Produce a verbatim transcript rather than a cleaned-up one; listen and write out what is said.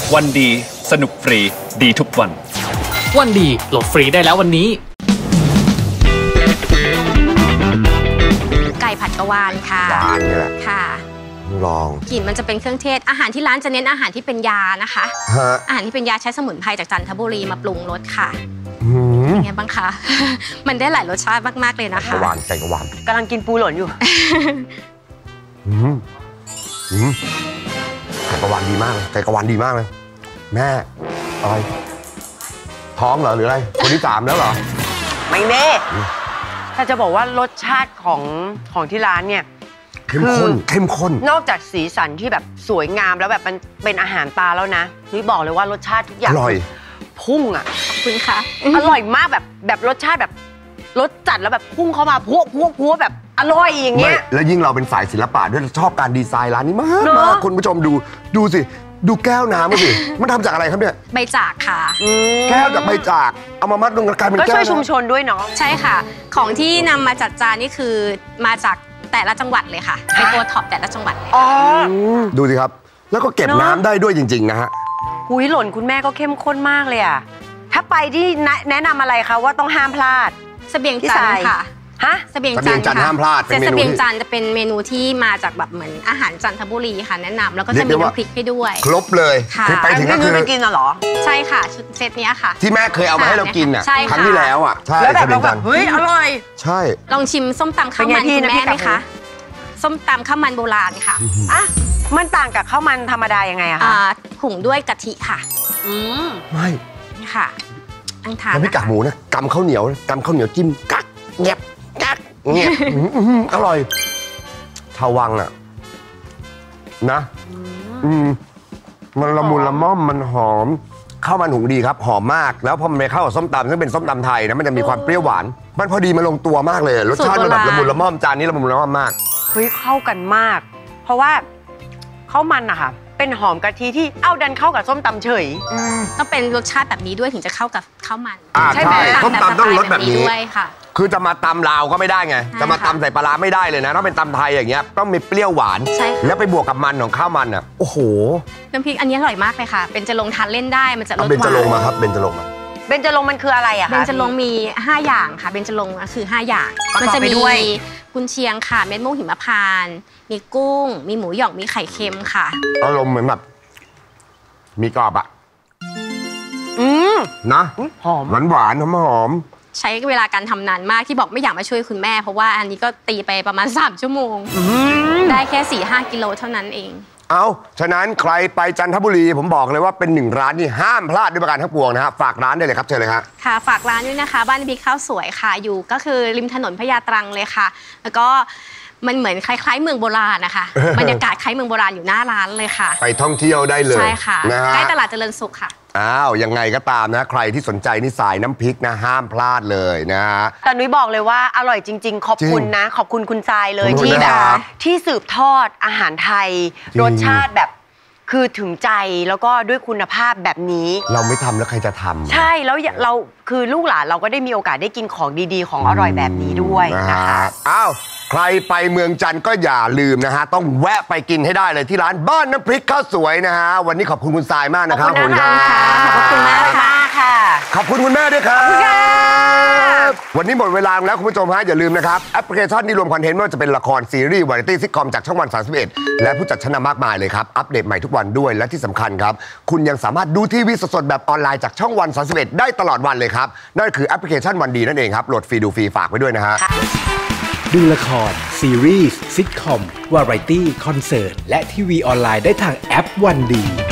วันดีสนุกฟรีดีทุกวันวันดีโหลดฟรีได้แล้ววันนี้ไก่ผัดกะวานค่ะหวานเนี่ยแหละค่ะลองกลิ่นมันจะเป็นเครื่องเทศอาหารที่ร้านจะเน้นอาหารที่เป็นยานะคะอาหารที่เป็นยาใช้สมุนไพรจากจันทบุรีมาปรุงรสค่ะเป็นไงบ้างคะ มันได้หลายรสชาติมากๆเลยนะคะกะวานไก่กะวานกำลังกินปูหล่นอยู่ไก่กะวานดีมากเลยไก่กะวานดีมากเลยแม่อะไรท้องเหรอหรืออะไรคนที่สามแล้วเหรอไม่แน่ถ้าจะบอกว่ารสชาติของของที่ร้านเนี่ยเข้มข้นเข้มข้นนอกจากสีสันที่แบบสวยงามแล้วแบบมันเป็นอาหารตาแล้วนะนุ้ยบอกเลยว่ารสชาติทุกอย่างอร่อยพุ่งอ่ะขอบคุณค่ะอร่อยมากแบบแบบรสชาติแบบรสจัดแล้วแบบพุ่งเข้ามาพัวพัวพัวแบบอร่อยอย่างเงี้ยแล้วยิ่งเราเป็นสายศิลปะด้วยชอบการดีไซน์ร้านนี้มากมากคุณผู้ชมดูดูสิดูแก้วน้ำมาสิมันทำจากอะไรครับเนี่ยใบจากค่ะแก้วจากใบจากเอามามัดลงกลายเป็นแก้วก็ช่วยชุมชนด้วยเนาะใช่ค่ะของที่นำมาจัดจานนี่คือมาจากแต่ละจังหวัดเลยค่ะเป็นตัวท็อปแต่ละจังหวัดเลยอ๋อดูสิครับแล้วก็เก็บน้ำได้ด้วยจริงๆนะฮะหุยหล่นคุณแม่ก็เข้มข้นมากเลยอ่ะถ้าไปที่แนะนำอะไรคะว่าต้องห้ามพลาดเสบียงจันทร์ค่ะฮะเสบียงจันทร์ห้ามพลาดเสบียงจันทร์จะเป็นเมนูที่มาจากแบบเหมือนอาหารจันทบุรีค่ะแนะนำแล้วก็จะมีน้ำพริกให้ด้วยครบเลยคือไปถึงก็คือกินเหรอใช่ค่ะชุดเซตนี้ค่ะที่แม่เคยเอามาให้เรากินอ่ะครั้งที่แล้วอ่ะใช่แล้วแบบเราแบบเฮ้ยอร่อยใช่ลองชิมส้มตำข้าวมันคุณแม่ไหมคะส้มตำข้าวมันโบราณค่ะอ่ะมันต่างกับข้าวมันธรรมดายังไงอะคะหุงด้วยกะทิค่ะอืมไม่ค่ะอังทานน้ำพริกกากหมูนะกำข้าวเหนียวกำข้าวเหนียวจิ้มกักเงียบกักเงียบอร่อยทวังอ่ะนะอืมมันละมุนละม่อมมันหอมข้าวมันหุงดีครับหอมมากแล้วพอมันไปเข้ากับส้มตำซึ่งเป็นส้มตำไทยนะมันจะมีความเปรี้ยวหวานมันพอดีมันลงตัวมากเลยรสชาติมันแบบละมุนละม่อมจานนี้ละมุนละม่อมมากเฮ้ยเข้ากันมากเพราะว่าข้าวมันอะค่ะเป็นหอมกะทิที่เอาดันเข้ากับส้มตำเฉยต้องเป็นรสชาติแบบนี้ด้วยถึงจะเข้ากับข้าวมันใช่ไหมส้มตำต้องรสแบบนี้ด้วยค่ะคือจะมาตำลาวก็ไม่ได้ไงจะมาตำใส่ปลาไม่ได้เลยนะต้องเป็นตำไทยอย่างเงี้ยต้องมีเปรี้ยวหวานแล้วไปบวกกับมันของข้าวมันอ่ะโอ้โหน้ำพริกอันนี้อร่อยมากเลยค่ะเป็นจะลงทานเล่นได้มันจะรสหวานเบนจะลงมาครับเบนจะลงมาเบนจะลงมันคืออะไรอะคะเบนจะลงมีห้าอย่างค่ะเบนจะลงคือห้าอย่างมันจะมีกุนเชียงค่ะเม็ดมะม่วงหิมพานต์มีกุ้งมีหมูหยองมีไข่เค็มค่ะอารมณ์เหมือนแบบมีกรอบอะอืมนะหอมหวานหวานหอมหอมใช้เวลาการทำนานมากที่บอกไม่อยากมาช่วยคุณแม่เพราะว่าอันนี้ก็ตีไปประมาณสามชั่วโมงได้แค่ สี่ห้า กิโลเท่านั้นเองเอาฉะนั้นใครไปจันทบุรีผมบอกเลยว่าเป็นหนึ่งร้านที่ห้ามพลาดด้วยประการทั้งปวงนะครับฝากร้านได้เลยครับเชิญเลยครับค่ะฝากร้านด้วยนะคะบ้านบิ๊กข้าวสวยค่ะอยู่ก็คือริมถนนพญาตรังเลยค่ะแล้วก็มันเหมือนคล้ายๆเมืองโบราณนะคะบรรยากาศคล้ายเมืองโบราณอยู่หน้าร้านเลยค่ะไปท่องเที่ยวได้เลยใช่ค่ะใกล้ตลาดเจริญสุขค่ะอ้าวยังไงก็ตามนะใครที่สนใจนิสัยน้ำพริกนะห้ามพลาดเลยนะฮะแต่นุ้ยบอกเลยว่าอร่อยจริงๆขอบคุณนะขอบคุณคุณทรายเลยที่แบบที่สืบทอดอาหารไทยรสชาติแบบคือถึงใจแล้วก็ด้วยคุณภาพแบบนี้เราไม่ทำแล้วใครจะทำใช่แล้วเราคือลูกหลานเราก็ได้มีโอกาสได้กินของดีๆของอร่อยแบบนี้ด้วยนะคะอ้าวใครไปเมืองจันทร์ก็อย่าลืมนะฮะต้องแวะไปกินให้ได้เลยที่ร้านบ้านน้ำพริกข้าวสวยนะฮะวันนี้ขอบคุณคุณทรายมากนะครับขอบคุณค่ะขอบคุณมากค่ะขอบคุณคุณแม่ด้วยครับวันนี้หมดเวลาแล้วคุณผู้ชมฮะอย่าลืมนะครับแอปพลิเคชันที่รวมคอนเทนต์ไม่ว่าจะเป็นละครซีรีส์วาไรตี้ซิทคอมจากช่องวันสามสิบเอ็ดและผู้จัดชั้นนำมากมายเลยครับอัปเดตใหม่ทุกวันด้วยและที่สำคัญครับคุณยังสามารถดูทีวีสดๆแบบออนไลน์จากช่องวันสามสิบเอ็ดได้ตลอดวันเลยครับนั่นคือแอปพลิเคชันวันดีนั่นเองครับโหลดฟรีดูฟรีฝากไว้ด้วยนะฮะดูละครซีรีส์ซิทคอมวาไรตี้คอนเสิร์ตและทีวีออนไลน์ได้ทางแอปวันดี